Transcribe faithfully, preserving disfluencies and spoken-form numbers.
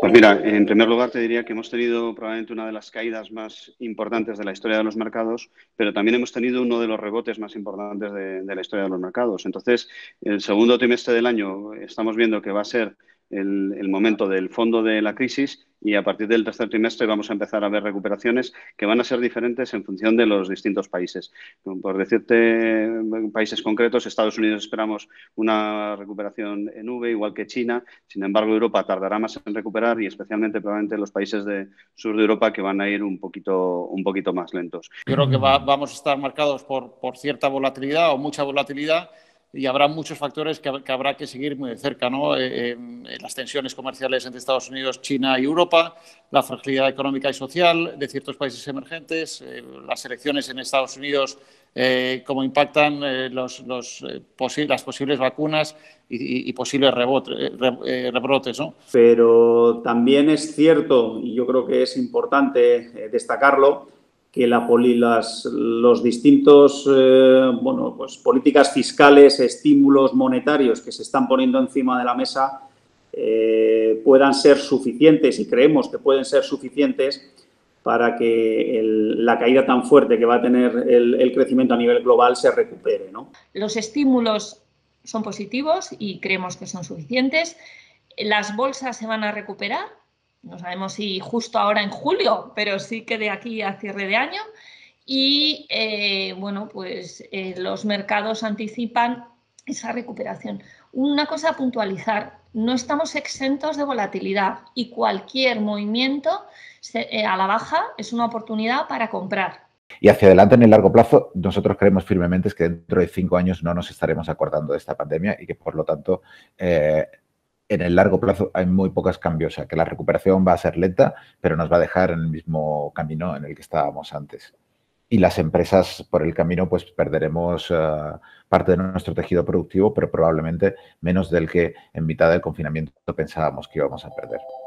Pues mira, en primer lugar te diría que hemos tenido probablemente una de las caídas más importantes de la historia de los mercados, pero también hemos tenido uno de los rebotes más importantes de, de la historia de los mercados. Entonces, el segundo trimestre del año estamos viendo que va a ser el, el momento del fondo de la crisis y a partir del tercer trimestre vamos a empezar a ver recuperaciones que van a ser diferentes en función de los distintos países. Por decirte países concretos, Estados Unidos esperamos una recuperación en V, igual que China. Sin embargo, Europa tardará más en recuperar y especialmente probablemente los países del sur de Europa que van a ir un poquito, un poquito más lentos. Yo creo que va, vamos a estar marcados por, por cierta volatilidad o mucha volatilidad y habrá muchos factores que, que habrá que seguir muy de cerca, ¿no? Eh, eh, las tensiones comerciales entre Estados Unidos, China y Europa, la fragilidad económica y social de ciertos países emergentes, eh, las elecciones en Estados Unidos, eh, cómo impactan eh, los, los, eh, posi las posibles vacunas y, y, y posibles rebote, re, eh, rebrotes, ¿no? Pero también es cierto, y yo creo que es importante eh, destacarlo, que la, las, los distintos eh, bueno, pues, políticas fiscales, estímulos monetarios que se están poniendo encima de la mesa eh, puedan ser suficientes, y creemos que pueden ser suficientes para que el, la caída tan fuerte que va a tener el, el crecimiento a nivel global se recupere, ¿no? Los estímulos son positivos y creemos que son suficientes. Las bolsas se van a recuperar. No sabemos si justo ahora en julio, pero sí que de aquí a cierre de año. Y, eh, bueno, pues eh, los mercados anticipan esa recuperación. Una cosa a puntualizar, no estamos exentos de volatilidad y cualquier movimiento se, eh, a la baja es una oportunidad para comprar. Y hacia adelante, en el largo plazo, nosotros creemos firmemente que dentro de cinco años no nos estaremos acordando de esta pandemia y que, por lo tanto, eh, en el largo plazo hay muy pocos cambios. O sea, que la recuperación va a ser lenta, pero nos va a dejar en el mismo camino en el que estábamos antes. Y las empresas, por el camino, pues perderemos uh, parte de nuestro tejido productivo, pero probablemente menos del que en mitad del confinamiento pensábamos que íbamos a perder.